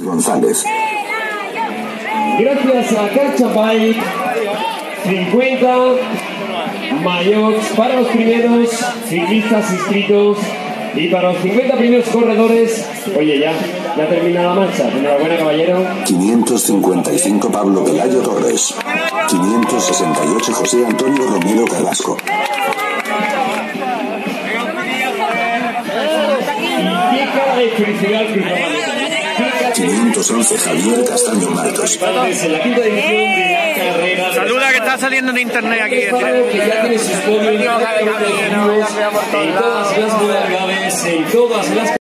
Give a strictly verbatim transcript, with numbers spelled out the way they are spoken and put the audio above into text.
González. Gracias a Cacha Bike, cincuenta maillots para los primeros ciclistas inscritos y para los cincuenta primeros corredores. Oye, ya, ya termina la marcha. Enhorabuena, caballero. quinientos cincuenta y cinco Pablo Pelayo Torres. quinientos sesenta y ocho José Antonio Romero Carrasco. quinientos once Javier Castaño Martos. Saluda, que está saliendo en internet aquí. En todas las modalidades, en todas las